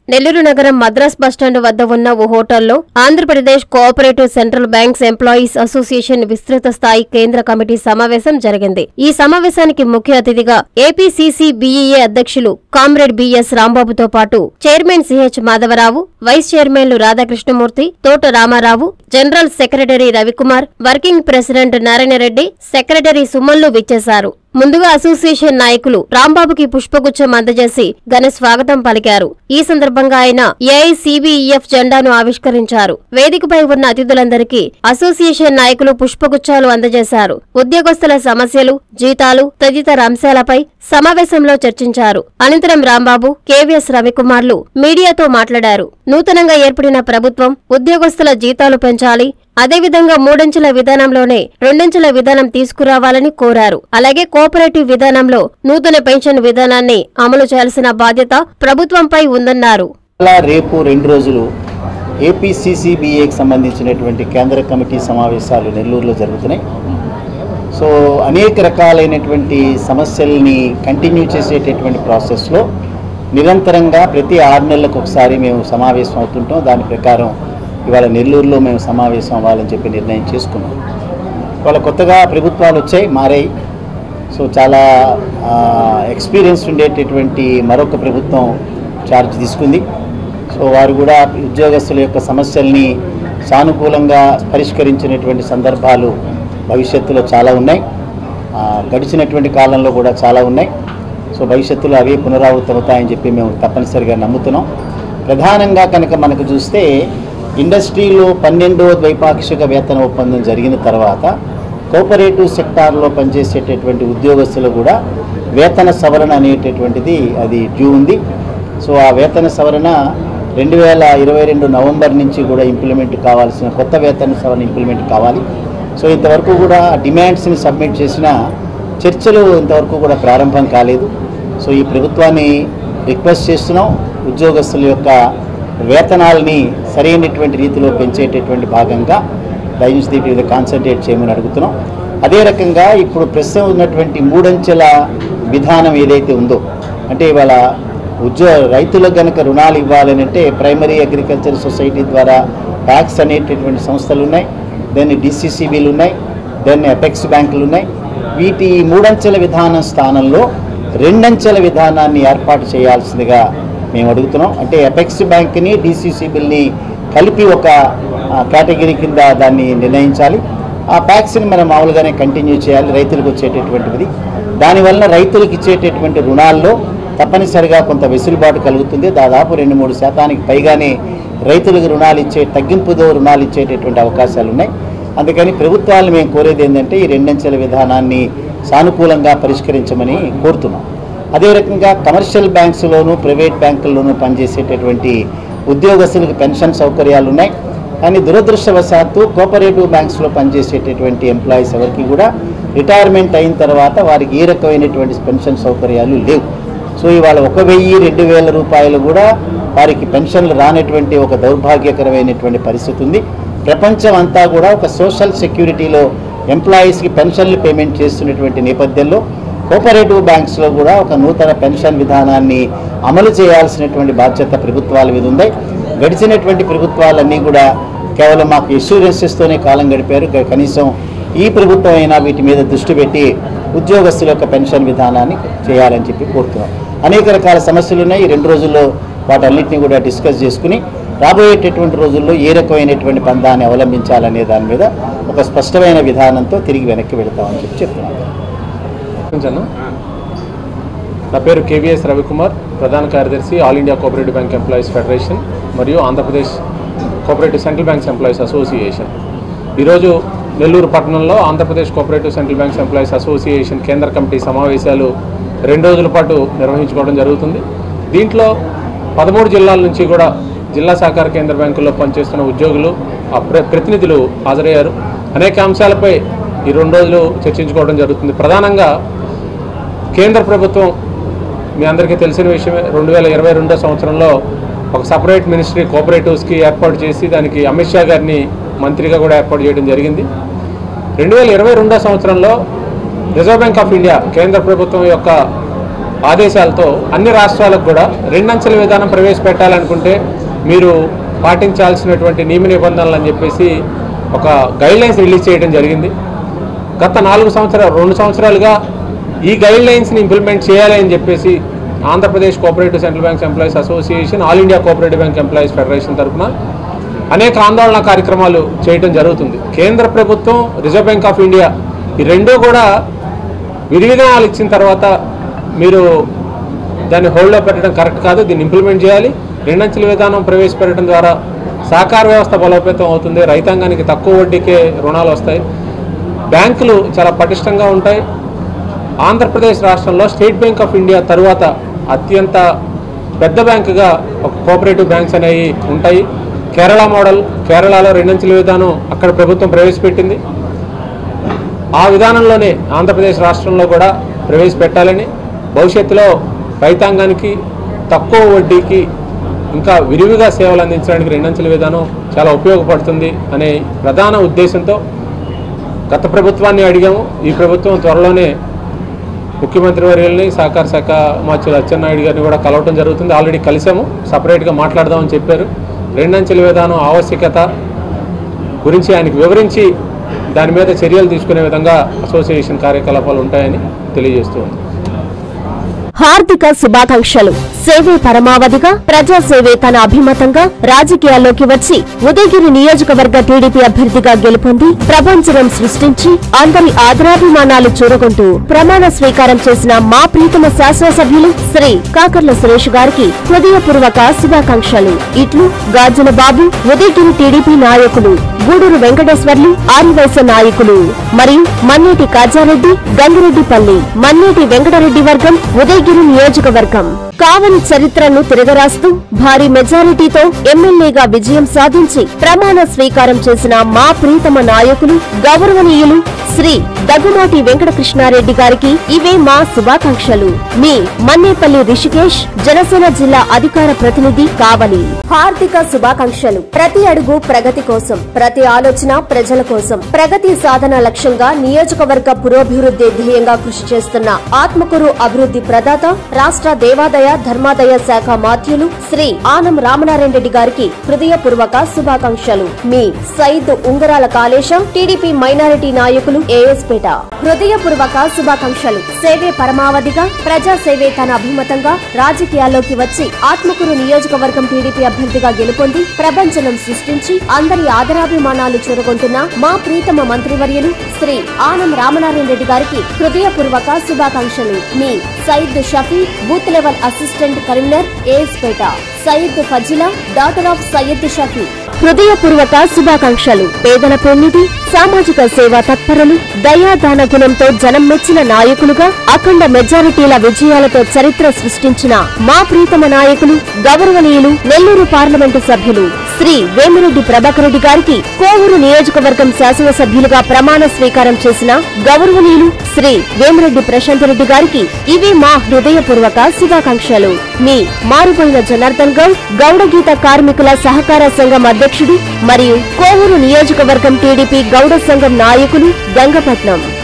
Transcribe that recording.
నెల్లూరు నగరం మద్రాస్ బస్టాండ్ వద్ద ఉన్న ఓ హోటల్లో Andhra Pradesh cooperative central banks employees association విస్తృత స్థాయి కేంద్ర కమిటీ సమావేశం జరిగింది. ఈ సమావేశానికి ముఖ్య అతిథిగా ఏపీసీసీబీఈఏ అధ్యక్షులు కామ్రేడ్ బిఎస్ రాంబాబుతో పాటు చైర్మన్ సిహెచ్ మాధవరావు, వైస్ చైర్మన్లు Radhakrishnamurthy, Thota Rama Rao, general secretary Ravi Kumar, working president Narayana Reddy, secretary సుమన్లు విచ్చేశారు. ముందుగా అసోసియేషన్ నాయకులు రాంబాబుకి పుష్పగుచ్చం అందజేసి ఘన స్వాగతం పలికారు. ఈ సందర్భంగా ఆయన ఏఐసీబీఈఎఫ్ జెండాను ఆవిష్కరించారు. వేదికపై ఉన్న అతిథులందరికీ అసోసియేషన్ నాయకులు పుష్పగుచ్చాలు అందజేశారు. ఉద్యోగస్తుల సమస్యలు, జీతాలు తదితర అంశాలపై సమావేశంలో చర్చించారు. అనంతరం రాంబాబు, కేవీఎస్ రవికుమార్లు మీడియాతో మాట్లాడారు. నూతనంగా ఏర్పడిన ప్రభుత్వం ఉద్యోగస్తుల జీతాలు పెంచాలి, అదేవిధంగా 3 అంచెల విధానంలోనే 2 అంచెల విధానం తీసుకురావాలని కోరారు. అలాగే కోఆపరేటివ్ విధానంలో నూతన పెన్షన్ విధానాన్ని అమలు చేయాల్సిన బాధ్యత ప్రభుత్వంపై ఉందన్నారు. రేపు 2 రోజులు ఏపీసీసీబీఏకి సంబంధించినటువంటి కేంద్ర కమిటీ సమావేశాలు నెల్లూరులో జరుగుతున్నాయి. సో అనేక రకాలైనటువంటి సమస్యల్ని కంటిన్యూ చేసేటటువంటి ప్రాసెస్లో నిరంతరంగా ప్రతి 6 నెలలకు ఒకసారి మేము సమావేశం అవుతుంటాం. దాని ప్రకారం ఇవాళ నెల్లూరులో మేము సమావేశం అవ్వాలని చెప్పి నిర్ణయం చేసుకున్నాం. ఇవాళ కొత్తగా ప్రభుత్వాలు వచ్చాయి, మారాయి. సో చాలా ఎక్స్పీరియన్స్ ఉండేటటువంటి మరొక ప్రభుత్వం ఛార్జ్ తీసుకుంది. సో వారు కూడా ఉద్యోగస్తుల యొక్క సమస్యల్ని సానుకూలంగా పరిష్కరించినటువంటి సందర్భాలు భవిష్యత్తులో చాలా ఉన్నాయి, గడిచినటువంటి కాలంలో కూడా చాలా ఉన్నాయి. సో భవిష్యత్తులో అవే పునరావృతమవుతాయని చెప్పి మేము తప్పనిసరిగా నమ్ముతున్నాం. ప్రధానంగా కనుక మనకు చూస్తే ఇండస్ట్రీలో 12వ ద్వైపాక్షిక వేతన ఒప్పందం జరిగిన తర్వాత కోఆపరేటివ్ సెక్టార్లో పనిచేసేటటువంటి ఉద్యోగస్తులు కూడా వేతన సవరణ అనేటటువంటిది అది డ్యూ ఉంది. సో ఆ వేతన సవరణ 2022 నవంబర్ నుంచి కూడా ఇంప్లిమెంట్ కావాల్సిన కొత్త వేతన సవరణ ఇంప్లిమెంట్ కావాలి. సో ఇంతవరకు కూడా డిమాండ్స్ని సబ్మిట్ చేసిన చర్చలు ఇంతవరకు కూడా ప్రారంభం కాలేదు. సో ఈ ప్రభుత్వాన్ని రిక్వెస్ట్ చేస్తున్నాం, ఉద్యోగస్తుల యొక్క వేతనాలని సరైనటువంటి రీతిలో పెంచేటటువంటి భాగంగా దయచేసి దీని మీద కాన్సన్ట్రేట్ చేయమని అడుగుతున్నాం. అదే రకంగా ఇప్పుడు ప్రస్తుతం ఉన్నటువంటి 3 అంచెల విధానం ఏదైతే ఉందో, అంటే ఇవాళ రైతులకు కనుక రుణాలు ఇవ్వాలని అంటే ప్రైమరీ అగ్రికల్చర్ సొసైటీ ద్వారా ట్యాక్స్ అనేటటువంటి సంస్థలు ఉన్నాయి, దాన్ని డిసిసిబీలు ఉన్నాయి, దాన్ని అపెక్స్ బ్యాంకులు ఉన్నాయి. వీటి 3 అంచెల విధానం స్థానంలో 2 అంచెల విధానాన్ని ఏర్పాటు చేయాల్సిందిగా మేము అడుగుతున్నాం. అంటే అపెక్స్ బ్యాంక్ని డిసిసిబిల్ని కలిపి ఒక కేటగిరీ కింద దాన్ని నిర్ణయించాలి. ఆ ట్యాక్స్ని మనం మామూలుగానే కంటిన్యూ చేయాలి రైతులకు వచ్చేటటువంటిది. దానివల్ల రైతులకు ఇచ్చేటటువంటి రుణాల్లో తప్పనిసరిగా కొంత వెసులుబాటు కలుగుతుంది. దాదాపు 2-3% పైగానే రైతులకు తగ్గింపుతో రుణాలు ఇచ్చేటటువంటి అవకాశాలు ఉన్నాయి. అందుకని ప్రభుత్వాలను మేము కోరేది ఏంటంటే ఈ 2 అంచెల విధానాన్ని సానుకూలంగా పరిష్కరించమని కోరుతున్నాం. అదే రకంగా కమర్షియల్ బ్యాంక్స్లోనూ ప్రైవేట్ బ్యాంకుల్లోనూ పనిచేసేటటువంటి ఉద్యోగస్తులకు పెన్షన్ సౌకర్యాలు ఉన్నాయి. కానీ దురదృష్టవశాత్తు కోఆపరేటివ్ బ్యాంక్స్లో పనిచేసేటటువంటి ఎంప్లాయీస్ ఎవరికి కూడా రిటైర్మెంట్ అయిన తర్వాత వారికి ఏ రకమైనటువంటి పెన్షన్ సౌకర్యాలు లేవు. సో ఇవాళ 1,000-2,000 రూపాయలు కూడా వారికి పెన్షన్లు రానటువంటి ఒక దౌర్భాగ్యకరమైనటువంటి పరిస్థితి ఉంది. ప్రపంచం అంతా కూడా ఒక సోషల్ సెక్యూరిటీలో ఎంప్లాయీస్కి పెన్షన్లు పేమెంట్ చేస్తున్నటువంటి నేపథ్యంలో కోఆపరేటివ్ బ్యాంక్స్లో కూడా ఒక నూతన పెన్షన్ విధానాన్ని అమలు చేయాల్సినటువంటి బాధ్యత ప్రభుత్వాల మీద ఉంది. గడిచినటువంటి ప్రభుత్వాలన్నీ కూడా కేవలం మాకు ఇన్సూరెన్సెస్తోనే కాలం గడిపారు. కనీసం ఈ ప్రభుత్వం అయినా వీటి మీద దృష్టి పెట్టి ఉద్యోగస్తుల యొక్క పెన్షన్ విధానాన్ని చేయాలని చెప్పి కోరుతున్నాం. అనేక రకాల సమస్యలు ఉన్నాయి. ఈ 2 రోజుల్లో వాటన్నిటిని కూడా డిస్కస్ చేసుకుని రాబోయేటటువంటి రోజుల్లో ఏ రకమైనటువంటి పందాన్ని అవలంబించాలనే దాని మీద ఒక స్పష్టమైన విధానంతో తిరిగి వెనక్కి వెళతామని చెప్పి చెప్తున్నాను. నా పేరు కేవీఎస్ రవికుమార్, ప్రధాన కార్యదర్శి all India cooperative bank employees federation మరియు Andhra Pradesh cooperative central banks employees association. ఈరోజు నెల్లూరు పట్టణంలో Andhra Pradesh cooperative central banks employees association కేంద్ర కమిటీ సమావేశాలు 2 రోజుల పాటు నిర్వహించుకోవడం జరుగుతుంది. దీంట్లో 13 జిల్లాల నుంచి కూడా జిల్లా సహకార కేంద్ర బ్యాంకుల్లో పనిచేస్తున్న ఉద్యోగులు ప్రతినిధులు హాజరయ్యారు. అనేక అంశాలపై ఈ 2 రోజులు చర్చించుకోవడం జరుగుతుంది. ప్రధానంగా కేంద్ర ప్రభుత్వం మీ అందరికీ తెలిసిన విషయమే, 2022 సంవత్సరంలో ఒక సపరేట్ మినిస్ట్రీ కోఆపరేటివ్స్కి ఏర్పాటు చేసి దానికి అమిత్ షా గారిని మంత్రిగా కూడా ఏర్పాటు చేయడం జరిగింది. 2022 సంవత్సరంలో రిజర్వ్ బ్యాంక్ ఆఫ్ ఇండియా కేంద్ర ప్రభుత్వం యొక్క ఆదేశాలతో అన్ని రాష్ట్రాలకు కూడా 2 అంచెల విధానం ప్రవేశపెట్టాలనుకుంటే మీరు పాటించాల్సినటువంటి నియమ నిబంధనలు అని చెప్పేసి ఒక గైడ్లైన్స్ రిలీజ్ చేయడం జరిగింది. గత 2 సంవత్సరాలుగా ఈ గైడ్లైన్స్ని ఇంప్లిమెంట్ చేయాలి అని చెప్పేసి Andhra Pradesh cooperative central banks employees association, all India cooperative bank employees federation తరఫున అనేక ఆందోళన కార్యక్రమాలు చేయడం జరుగుతుంది. కేంద్ర ప్రభుత్వం, రిజర్వ్ బ్యాంక్ ఆఫ్ ఇండియా ఈ రెండూ కూడా విధివిధానాలు ఇచ్చిన తర్వాత మీరు దాన్ని హోల్డ్లో పెట్టడం కరెక్ట్ కాదు, దీన్ని ఇంప్లిమెంట్ చేయాలి. 2 అంచెల విధానం ప్రవేశపెట్టడం ద్వారా సహకార వ్యవస్థ బలోపేతం అవుతుంది, రైతాంగానికి తక్కువ వడ్డీకే రుణాలు వస్తాయి, బ్యాంకులు చాలా పటిష్టంగా ఉంటాయి. ఆంధ్రప్రదేశ్ రాష్ట్రంలో స్టేట్ బ్యాంక్ ఆఫ్ ఇండియా తరువాత అత్యంత పెద్ద బ్యాంకుగా ఒక కోఆపరేటివ్ బ్యాంక్స్ అనేవి ఉంటాయి. కేరళ మోడల్, కేరళలో 2 అంచెల విధానం అక్కడ ప్రభుత్వం ప్రవేశపెట్టింది. ఆ విధానంలోనే ఆంధ్రప్రదేశ్ రాష్ట్రంలో కూడా ప్రవేశపెట్టాలని, భవిష్యత్తులో రైతాంగానికి తక్కువ వడ్డీకి ఇంకా విరివిగా సేవలు అందించడానికి 2 అంచెల విధానం చాలా ఉపయోగపడుతుంది అనే ప్రధాన ఉద్దేశంతో గత ప్రభుత్వాన్ని అడిగాము. ఈ ప్రభుత్వం త్వరలోనే ముఖ్యమంత్రి వర్యుల్ని, సహకార శాఖ మంత్రి అచ్చెన్నాయుడు గారిని కూడా కలవటం జరుగుతుంది. ఆల్రెడీ కలిసాము, సపరేట్గా మాట్లాడదామని చెప్పారు. 2 అంచెల విధానం ఆవశ్యకత గురించి ఆయనకు వివరించి దాని మీద చర్యలు తీసుకునే విధంగా అసోసియేషన్ కార్యకలాపాలు ఉంటాయని తెలియజేస్తుంది. హార్దిక శుభాకాంక్షలు. సేవే పరమావధిగా, ప్రజాసేవే తన అభిమతంగా రాజకీయాల్లోకి వచ్చి ఉదయగిరి నియోజకవర్గ టీడీపీ అభ్యర్థిగా గెలుపొంది ప్రపంచం సృష్టించి అందరి ఆదరాభిమానాలు చూరగొంటూ ప్రమాణ స్వీకారం చేసిన మా ప్రీతమ శాసనసభ్యులు శ్రీ కాకర్ల సురేష్ గారికి హృదయపూర్వక శుభాకాంక్షలు. ఇట్లు గాజుల బాబు, ఉదయగిరి టీడీపీ నాయకులు, గూడూరు వెంకటేశ్వర్లు, ఆదివలస నాయకులు మరియు మన్నేటి కాజారెడ్డి, గంగిరెడ్డిపల్లి, మన్నేటి వెంకటరెడ్డి వర్గం, ఉదయగిరి నియోజకవర్గం. కావలి చరిత్రను తిరగరాస్తూ భారీ మెజారిటీతో ఎమ్మెల్యేగా విజయం సాధించి ప్రమాణ స్వీకారం చేసిన మా ప్రీతమ నాయకులు గౌరవనీయులు శ్రీ దగ్గుమాటి వెంకటకృష్ణారెడ్డి గారికి ఇవే మా శుభాకాంక్షలు. మీ మన్నేపల్లి రిషికేష్, జనసేన జిల్లా అధికార ప్రతినిధి, కావలి. హార్దిక శుభాకాంక్షలు. ప్రతి అడుగు ప్రగతి కోసం, ప్రతి ఆలోచన ప్రజల కోసం, ప్రగతి సాధన లక్ష్యంగా నియోజకవర్గ పురోభివృద్ధి ధ్యేయంగా కృషి చేస్తున్న ఆత్మకూరు అభివృద్ధి ప్రదాత, రాష్ట్ర దేవాదాయ ధర్మాదాయ శాఖ మాధ్యులు శ్రీ ఆనం రామనారాయణ రెడ్డి గారికి హృదయపూర్వక శుభాకాంక్షలు. మీ సైద్ ఉంగరాల కాళేశం, టీడీపీ మైనారిటీ నాయకులు, ఏఎస్పేట. హృదయపూర్వక శుభాకాంక్షలు. సేవే పరమావధిగా, ప్రజాసేవే తన అభిమతంగా రాజకీయాల్లోకి వచ్చి ఆత్మకూరు నియోజకవర్గం టీడీపీ అభ్యర్థిగా గెలుపొంది ప్రపంచం సృష్టించి అందరి ఆదరాభిమానాలు చూరగొంటున్న మా ప్రీతమ మంత్రివర్యులు శ్రీ ఆనం రామనారాయణ రెడ్డి గారికి హృదయపూర్వక శుభాకాంక్షలు. మీ Syed Shafi, booth level assistant convener, AS Peta. Syed Fazila, daughter of Syed Shafi. హృదయపూర్వక శుభాకాంక్షలు. పేదల పెన్నిధి, సామాజిక సేవా తత్పరులు, దయాదాన గుణంతో జనం మెచ్చిన నాయకులుగా అఖండ మెజారిటీల విజయాలతో చరిత్ర సృష్టించిన మా ప్రీతమ నాయకులు గౌరవనీయులు నెల్లూరు పార్లమెంటు సభ్యులు శ్రీ వేమిరెడ్డి ప్రభాకర్ రెడ్డి గారికి కోవూరు నియోజకవర్గం శాసనసభ్యులుగా ప్రమాణ స్వీకారం చేసిన గౌరవనీయులు శ్రీ వేమిరెడ్డి ప్రశాంత్ రెడ్డి గారికి ఇవి మా హృదయపూర్వక శుభాకాంక్షలు. మీ మారుపోయిన జనార్దన్ గౌడ్, గౌడగీత కార్మికుల సహకార సంఘం అధ్యక్షుడు మరియు కోవూరు నియోజకవర్గం టీడీపీ గౌడ సంఘం నాయకులు, గంగపట్నం.